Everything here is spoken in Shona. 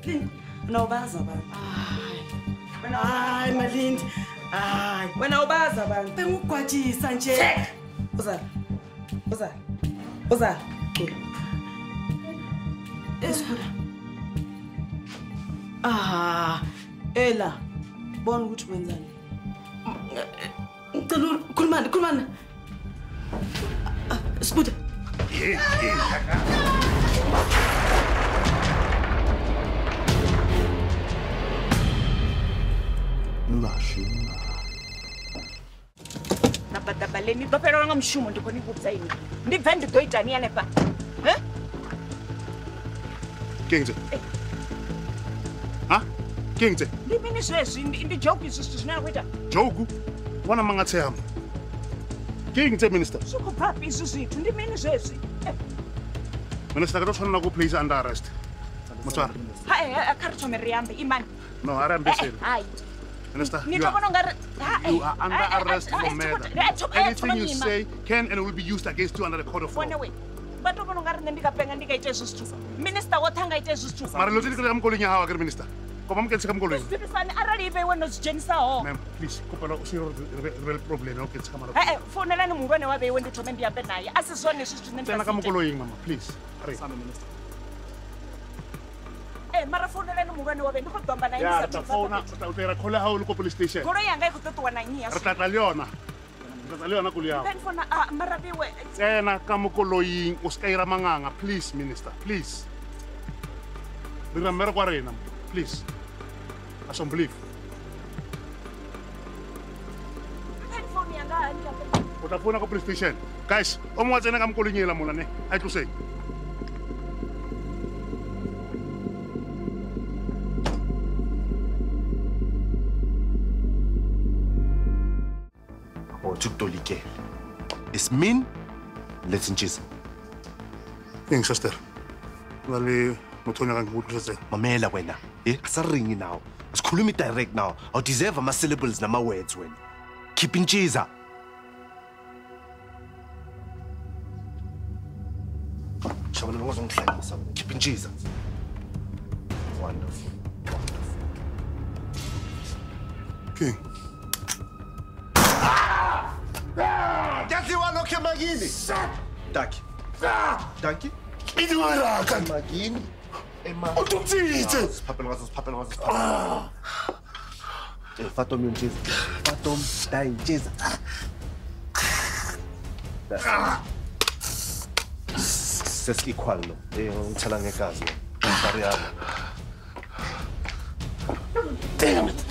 Wena ubaza abantu. Hayi Malindi. Hayi, wena ubaza abantu. Bengugwajisa nje. Uzala. Esikuda. Ela. Bona ukuthi wenzani. Ngicela khulumana. Sikuda. Baleni bapela nga mshumo ndikoni kubza yini ndibve ndidoita niyane pa Kengze Kengze ndimini sweswi ndi joke isistu zwina kuita joke wana mangathema Kengze minister suku papi isizithu ndimini sweswi minister ka tshwana ku place under arrest motswara akarithome riambe imani no arambe sele hayi Minister, you are under arrest for murder. Anything you say can and will be used against you under the court of law. Minister, what hang I tell you? Mara lo tiri ka mkolong ya hawa ke minister. Ko bam ke tshika mkolong. Ma'am, please, kopela o se real problem o ke tshika mara. Fonela ni murwane wa be when to mendi ambe naye. Asizone sistu nenda. Tena ka mkolong mama, please. Are. Mara fonela ni murwane wa be ndiko domba na ya ta phone ta utera khola ha o le ko police station goro yanga ikutotowa na nyi re tla le yona kuli ya ben fona mara biwe tsena ka mokoloing o ska ira manganga please minister please remember kwa rena please I don't believe ben fona yanga ani o ta phone ko police station guys o mo tsena ka mokoloing ela mona ne a tlose It's mean, let's inches. Thanks, sister. Vale, mothonya ka ngutse. Mamela wena. Asarringi now. Asikhulumi direct now. I deserve my syllables na my words wena. Keep inches. Shabana ngozongihlekisa. Keep inches. Wonderful. King. Kazi walokhe magini. Daki. Daki. Idiwela ka magini. Utumtsitse. Siphapela ngaso. Fatom yonjeza. Fatom dayinjeza. Sesequal lo. Ngithala ngegazi. Damn it.